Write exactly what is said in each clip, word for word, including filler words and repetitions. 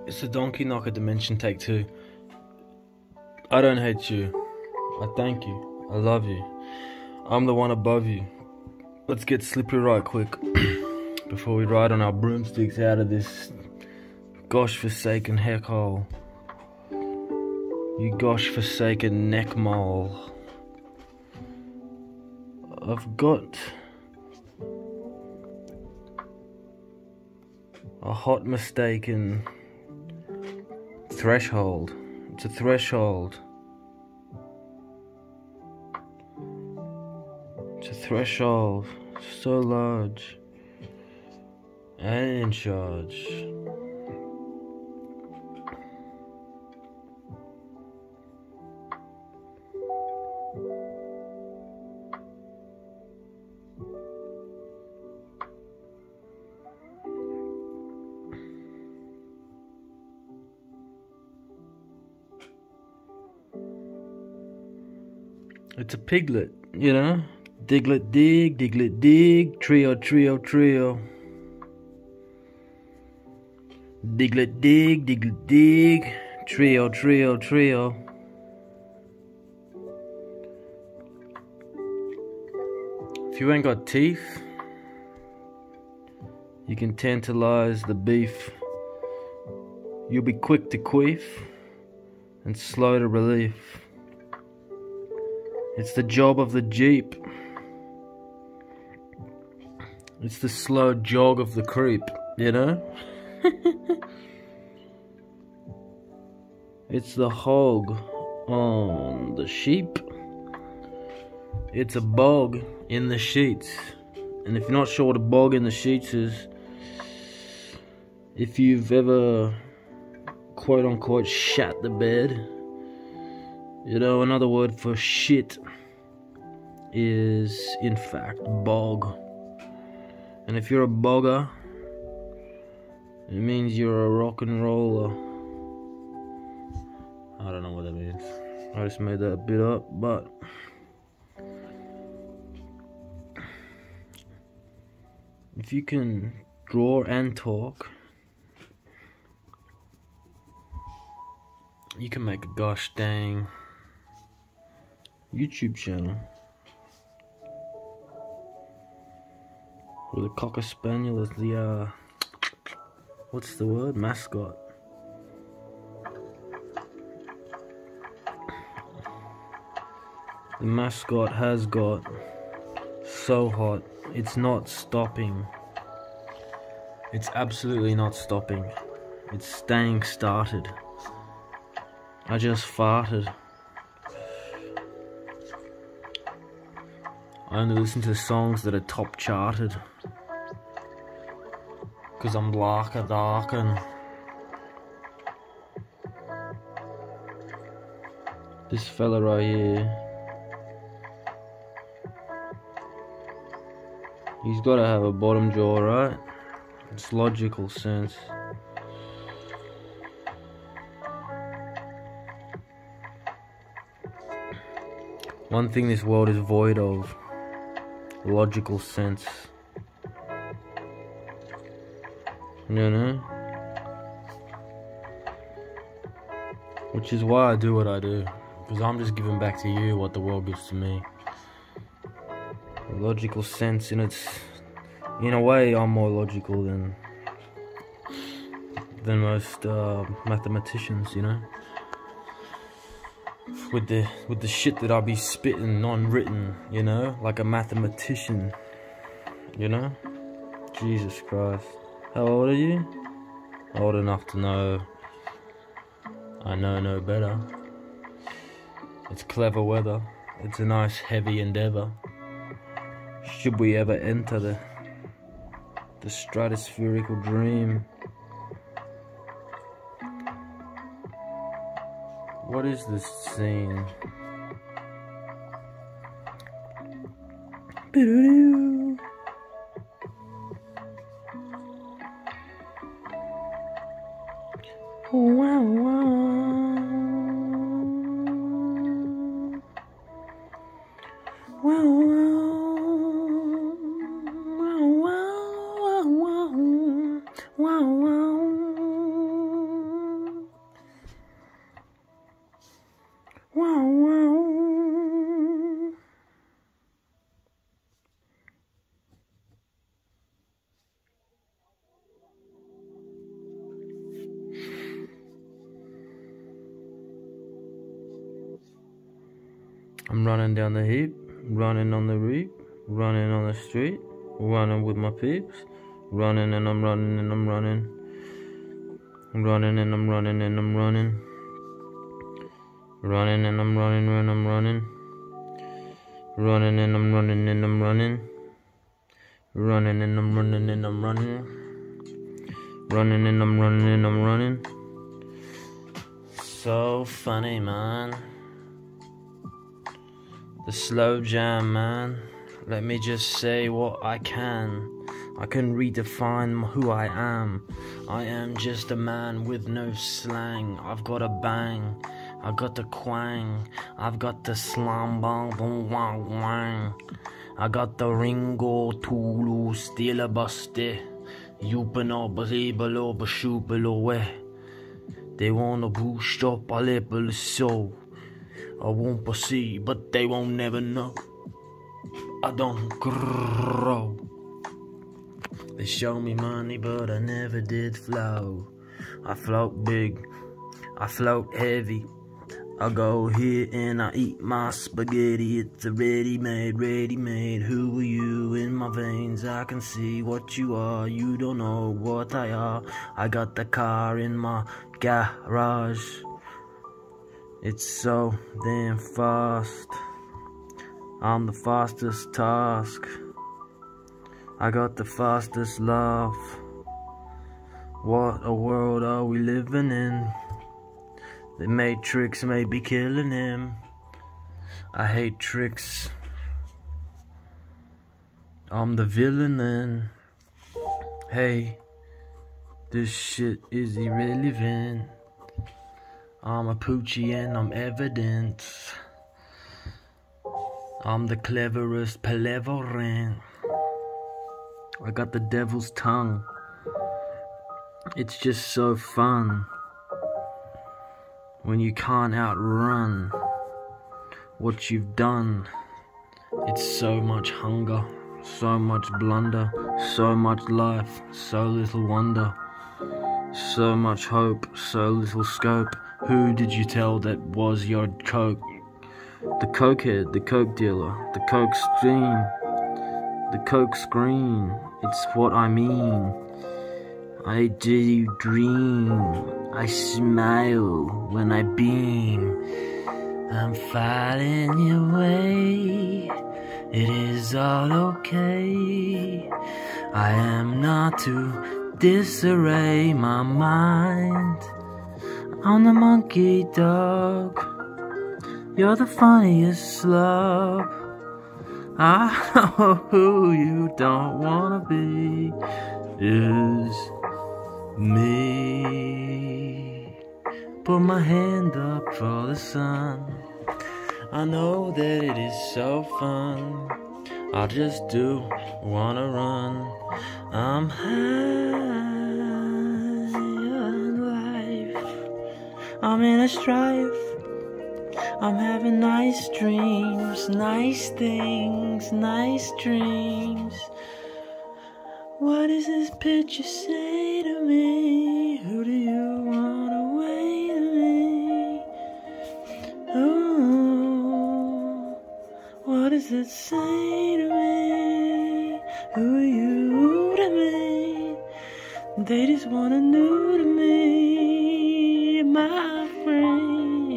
It's a Donkey Knocker Dimension Take Two. I don't hate you. I thank you. I love you. I'm the one above you. Let's get slippery right quick before we ride on our broomsticks out of this gosh-forsaken heck hole. You gosh-forsaken neck mole. I've got a hot mistaken threshold. It's a threshold. It's a threshold so large and in charge. It's a piglet, you know? Diglet dig, diglet dig, trio, trio, trio. Diglet dig, diglet dig, trio, trio, trio. If you ain't got teeth, you can tantalize the beef. You'll be quick to queef and slow to relief. It's the job of the Jeep. It's the slow jog of the creep, you know? It's the hog on the sheep. It's a bog in the sheets. And if you're not sure what a bog in the sheets is, if you've ever quote unquote shat the bed, you know, another word for shit is in fact bog. And if you're a bogger, it means you're a rock and roller. I don't know what that means. I just made that bit up, but if you can draw and talk, you can make a gosh dang YouTube channel with a cocker spaniel as the uh what's the word, mascot. The mascot has got so hot it's not stopping. It's absolutely not stopping. It's staying started. I just farted. I only listen to songs that are top charted, cause I'm blacker darken. This fella right here, he's gotta have a bottom jaw, right? It's logical sense. One thing this world is void of: logical sense. You know? Which is why I do what I do. Because I'm just giving back to you what the world gives to me. Logical sense, and it's, in a way, I'm more logical than than most uh, mathematicians, you know? With the with the shit that I'll be spitting non-written, you know, like a mathematician, you know. Jesus Christ, how old are you? Old enough to know I know no better. It's clever weather. It's a nice heavy endeavor. Should we ever enter the the stratospherical dream? What is this scene? Boo-doo-doo. Wow, wow. Wow, wow. Wow, wow. Wow, wow. I'm running down the heap, running on the reap, running on the street, running with my peeps, running and I'm running and I'm running, I'm running and I'm running and I'm running, running and I'm running and I'm running, running and I'm running and I'm running, running and I'm running and I'm running, running and I'm running and I'm running. So funny, man. The slow jam, man. Let me just say what I can. I can redefine who I am. I am just a man with no slang. I've got a bang. I got the quang. I've got the slam bang boom wang wang. I got the ringo tulu stila buste. Jupeno basibalo bashupelo we. They wanna boost up a level so. I won't perceive, but they won't never know. I don't grow. They show me money, but I never did flow. I float big, I float heavy. I go here and I eat my spaghetti. It's a ready-made, ready-made. Who are you? In my veins I can see what you are. You don't know what I are. I got the car in my garage. It's so damn fast. I'm the fastest task. I got the fastest love. What a world are we living in? The Matrix may be killing him. I hate tricks. I'm the villain then. Hey, this shit is irrelevant. I'm a poochie and I'm evidence. I'm the cleverest palevorant. I got the devil's tongue. It's just so fun when you can't outrun what you've done. It's so much hunger, so much blunder, so much life, so little wonder, so much hope, so little scope. Who did you tell that was your coke? The cokehead, the coke dealer, the coke stream, the coke screen. It's what I mean. I do dream. I smile when I beam. I'm falling your way. It is all okay. I am not to disarray my mind. I'm the monkey dog. You're the funniest slug. I know who you don't wanna be is me. Put my hand up for the sun. I know that it is so fun. I just do wanna run. I'm high on life. I'm in a strife. I'm having nice dreams, nice things, nice dreams. What does this picture say to me? Who do you want away to me? Oh, what does it say to me? Who are you to me? They just wanna know to me, my friend.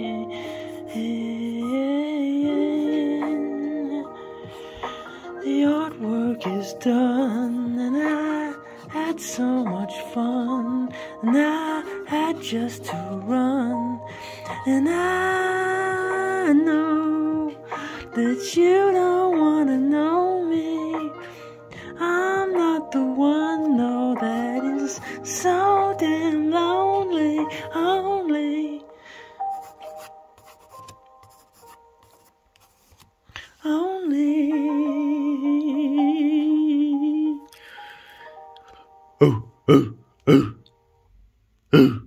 The artwork is done, and I had so much fun, and I had just to run, and I know that you don't wanna know me. I'm not the one, no, that is so damn lonely, only. Only. Oh, oh, oh, oh.